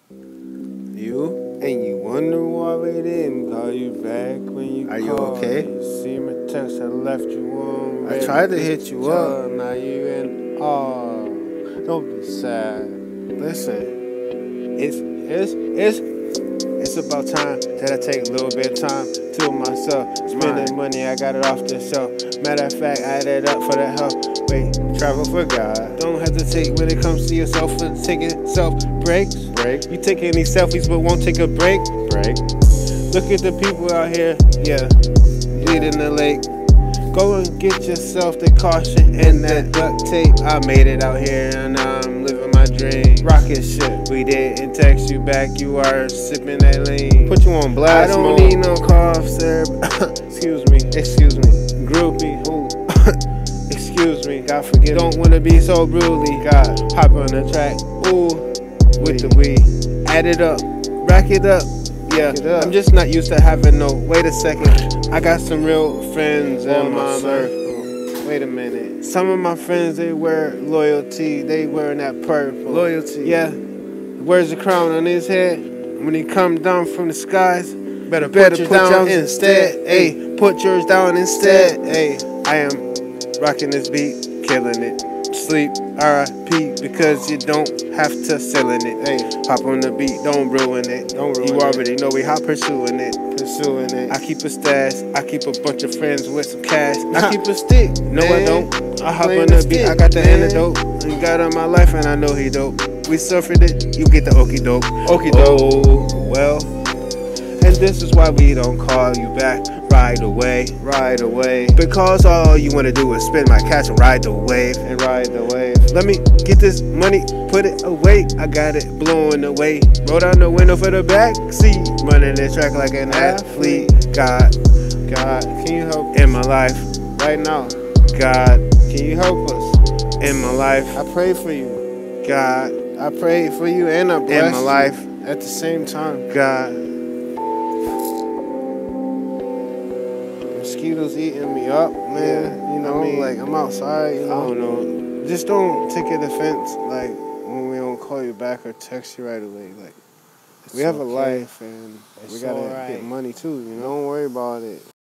You? And you wonder why we didn't call you back when you Are you okay? You see my text, I left you on. I tried to hit you up. Now you in awe. Don't be sad. Listen, It's about time that I take a little bit of time to myself. Spending money, I got it off the shelf. Matter of fact, I added up for that help. Wait, travel for God. Don't hesitate when it comes to yourself and taking self breaks. You taking these selfies but won't take a break. Look at the people out here, yeah, leading the lake. Go and get yourself the caution and that duct tape. I made it out here and I'm living my dream. Rocket shit, we didn't text you back. You are sipping that lean. put you on blast I don't mode. need no cough, sir. Excuse me. Groupie. Ooh. Excuse me. God forgive me. Don't wanna be so brutally. God, hop on the track. Ooh, with the weed. Add it up, rack it up. Yeah, I'm just not used to having no. Wait a second, I got some real friends in my circle. Wait a minute. Some of my friends, they wear loyalty. They wearing that purple. Loyalty. Yeah. Wears the crown on his head. When he come down from the skies, Better put yours down instead. Hey, put yours down instead. Hey, I am rocking this beat, killing it. Sleep, R.I.P. because you don't have to selling it. Hey, hop on the beat, don't ruin it. You already know we hot pursuing it. I keep a stash, I keep a bunch of friends with some cash. I keep a stick, no I don't. I hop on the beat, I got the antidote. And got on my life and I know he dope. We suffered it, you get the okie doke. Oh, well. And this is why we don't call you back right away. Because all you wanna do is spend my cash and ride the wave. Let me get this money, put it away. I got it blowing away. Roll down the window for the back seat. Running the track like an athlete. God, can you help in my life right now? God, can you help us in my life? I pray for you. God, I pray for you and I bless in my life you at the same time. God. Mosquitoes eating me up, man. Yeah, you know, I mean, like I'm outside. You know? I don't know. Just don't take it offense, like when we don't call you back or text you right away. Like we have a life and we gotta get money too. You know, don't worry about it.